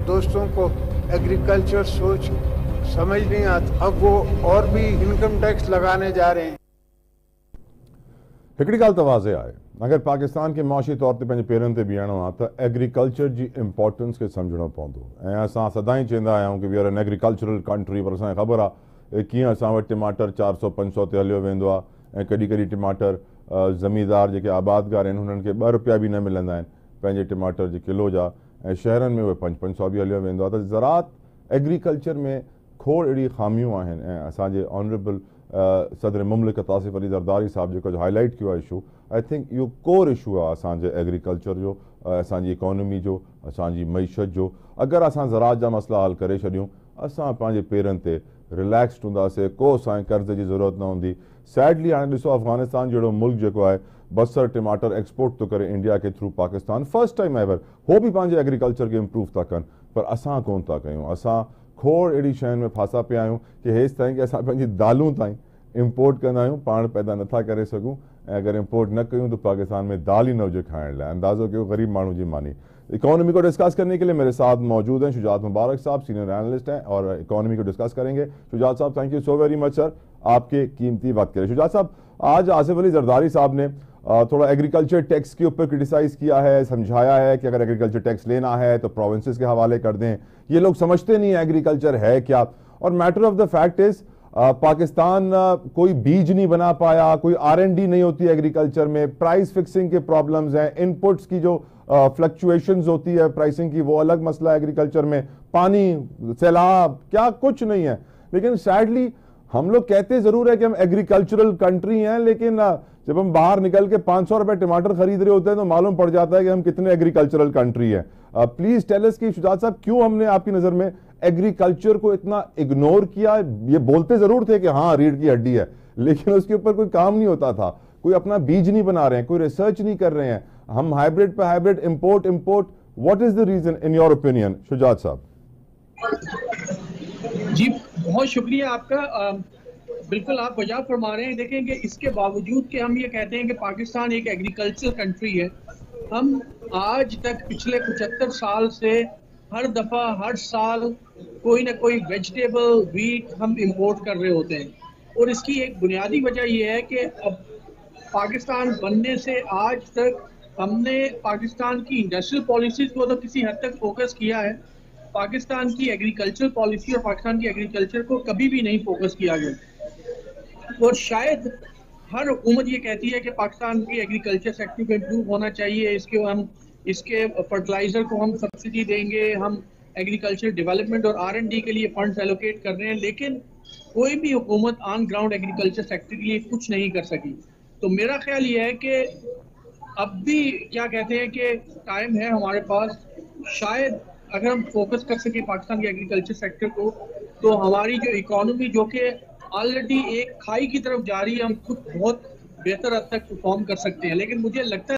दोस्तों को एग्रीकल्चर सोच समझ नहीं आता, अब वो और भी इनकम टैक्स लगाने जा रहे हैं। हिकिड़ी ॻाल्हि त वाज़े आहे, अगरि पाकिस्तान खे मुआशी तौर ते पंहिंजे पेरनि ते बीहणो आहे त एग्रीकल्चर जी इंपॉर्टेंस खे सम्झणो पवंदो। ऐं असां सदाईं चवंदा आहियूं कि we are an agricultural country, पर असांखे ख़बर आहे कीअं असां वटि टमाटर 400-500 ते हलियो वेंदो आहे ऐं कॾहिं कॾहिं टमाटर ज़मींदार जेके आबादगार आहिनि हुननि खे 2 रुपया बि न मिलंदा आहिनि पंहिंजे टमाटर जे किलो जा, ऐं शहरनि में उहे 500-500 बि हलियो वेंदो आहे। त ज़रात एग्रीकल्चर में खोड़ अहिड़ी ख़ामियूं आहिनि ऐं असांजे ऑनरेबल सदर मुमलिकत आसिफ अली ज़रदारी साहब जेको हाईलाइट कियो आहे इशू, आई थिंक इहो कोर इशू आहे असांजे एग्रीकल्चर जो, असांजी इकोनॉमी जो, असांजी मईशत जो। अगरि असां ज़रात जा मसला हल करे छॾियूं, असां पंहिंजे पेरनि ते रिलैक्सड हूंदासीं, को असांखे कर्ज़ जी ज़रूरत न हूंदी। सैडली हाणे ॾिसो अफ़गानिस्तान जहिड़ो मुल्क जेको आहे बसर टमाटर एक्सपोर्ट थो करे इंडिया के through Pakistan, first time ever हो बि पंहिंजे एग्रीकल्चर खे इम्प्रूव था कनि, पर असां कोन था कयूं। असां खोड़ अहिड़ी शयुनि में फासा पिया आहियूं कि हेसि ताईं कि असां पंहिंजी दालूं ताईं इम्पोर्ट कंदा आहियूं, पाण पैदा नथा करे सघूं, ऐं अगरि इम्पोर्ट न कयूं तो पाकिस्तान में दाल ही न हुजे खाइण लाइ। अंदाज़ो कयो गरीब माण्हू जी मानी। इकोनॉमी को डिस्कस करने के लिए मेरे साथ मौजूद हैं शुजात मुबारक साहब, सीनियर एनालिस्ट हैं और इकोनॉमी को डिस्कस करेंगे। शुजात साहब, thank you so very much sir, आपके कीमती वक्त के लिए। शुजात साहब, आज आसिफ अली जरदारी साहब ने थोड़ा एग्रीकल्चर टैक्स के ऊपर क्रिटिसाइज किया है, समझाया है कि अगर एग्रीकल्चर टैक्स लेना है तो प्रोविंसेस के हवाले कर दें। ये लोग समझते नहीं है एग्रीकल्चर है क्या, और matter of the fact is Pakistan कोई बीज नहीं बना पाया, कोई R&D नहीं होती एग्रीकल्चर में, प्राइस फिक्सिंग के प्रॉब्लम्स हैं, इनपुट्स की जो फ्लक्चुएशंस होती है प्राइसिंग की वो अलग मसला है एग्रीकल्चर में, पानी, सैलाब, क्या कुछ नहीं है। लेकिन सैडली हम लोग कहते जरूर है कि हम एग्रीकल्चरल कंट्री हैं, लेकिन जब हम बाहर निकल के 500 रुपए टमाटर खरीद रहे होते हैं तो मालूम पड़ जाता है कि हम कितने एग्रीकल्चरल कंट्री हैं। प्लीज टेल अस कि शुजात साहब, क्यों हमने आपकी नजर में एग्रीकल्चर को इतना इग्नोर किया? ये बोलते जरूर थे कि हाँ रीढ़ की हड्डी है, लेकिन उसके ऊपर कोई काम नहीं होता था, कोई अपना बीज नहीं बना रहे हैं, कोई रिसर्च नहीं कर रहे हैं, हम हाइब्रिड पे hybrid import. What is the reason in your opinion Shujat साहब? जी बहुत शुक्रिया आपका। बिल्कुल आप वजह फरमा रहे हैं। देखें कि इसके बावजूद कि हम ये कहते हैं कि पाकिस्तान एक एग्रीकल्चर कंट्री है, हम आज तक पिछले 75 साल से हर दफ़ा हर साल कोई ना कोई वेजिटेबल, व्हीट हम इंपोर्ट कर रहे होते हैं। और इसकी एक बुनियादी वजह यह है कि अब पाकिस्तान बनने से आज तक हमने पाकिस्तान की इंडस्ट्रियल पॉलिसीज़ को तो किसी हद तक फोकस किया है, पाकिस्तान की एग्रीकल्चर पॉलिसी और पाकिस्तान की एग्रीकल्चर को कभी भी नहीं फोकस किया गया। और शायद हर हुकूमत ये कहती है कि पाकिस्तान की एग्रीकल्चर सेक्टर को इम्प्रूव होना चाहिए, इसके फर्टिलाइज़र को हम सब्सिडी देंगे, हम एग्रीकल्चर डेवलपमेंट और R&D के लिए फंड्स एलोकेट कर रहे हैं, लेकिन कोई भी हुकूमत ऑन ग्राउंड एग्रीकल्चर सेक्टर के लिए कुछ नहीं कर सकी। तो मेरा ख्याल ये है कि अब भी क्या कहते हैं कि टाइम है हमारे पास, शायद अगर हम फोकस कर सके पाकिस्तान के एग्रीकल्चर सेक्टर को, तो हमारी जो इकोनॉमी जो कि ऑलरेडी एक खाई की तरफ जा रही है, हम खुद बहुत बेहतर हद तक परफॉर्म कर सकते हैं। लेकिन मुझे लगता है